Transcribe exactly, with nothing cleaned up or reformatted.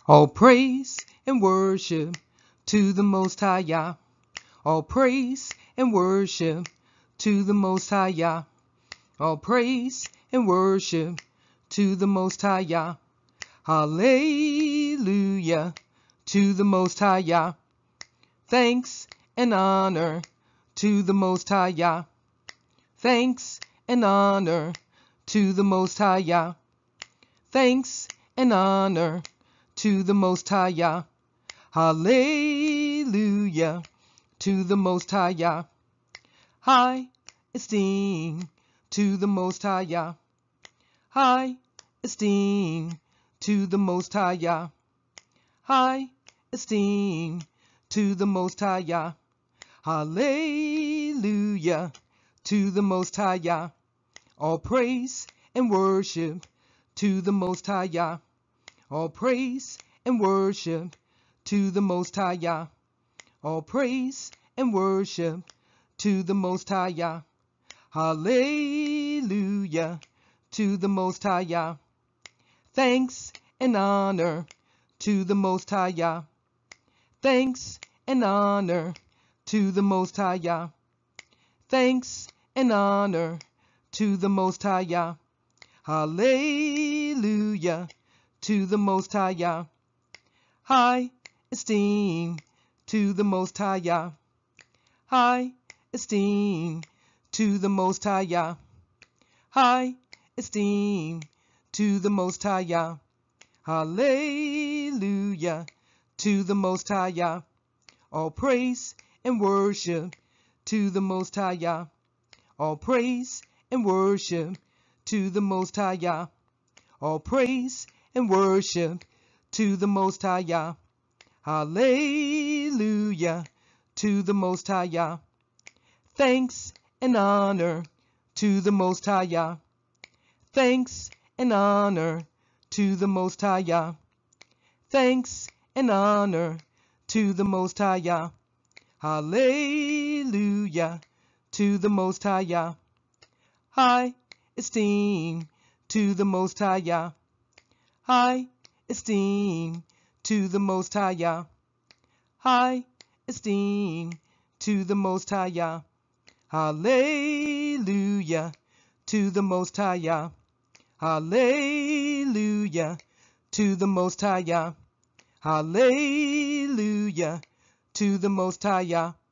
All praise and worship to the Most High Yah. All praise and worship to the Most High Yah. All praise and worship to the Most High Yah. Hallelujah to the Most High Yah. Thanks and honor to the Most High Yah. Thanks and honor to the Most High Yah. Thanks and honor to the Most High Yah. Hallelujah to the Most High Yah. High esteem to the Most High Yah. High esteem to the Most High Yah. High esteem to the Most High Yah. Hallelujah to the Most High Yah. All praise and worship to the Most High Yah. All praise and worship to the Most High Yah. All praise and worship to the Most High Yah. Hallelujah to the Most High Yah. Thanks and honor to the Most High Yah. Thanks and honor to the Most High Yah. Thanks and honor to the Most High Yah. Hallelujah to the Most High Yah. High esteem to the Most High Yah. High esteem to the Most High Yah. High esteem to the Most High Yah. Hallelujah to the Most High Yah. All praise and worship to the Most High Yah. All praise and worship to the Most High Yah. All praise and worship to the Most High Yah. Hallelujah to the Most High Yah. Thanks and honor to the Most High Yah. Thanks and honor to the Most High Yah. Thanks and honor to the Most High Yah. Hallelujah to the Most High Yah. High esteem to the Most High Yah. High esteem to the Most High Yah. High esteem to the Most High Yah. Hallelujah to the Most High Yah. Hallelujah to the Most High Yah. Hallelujah to the Most High Yah.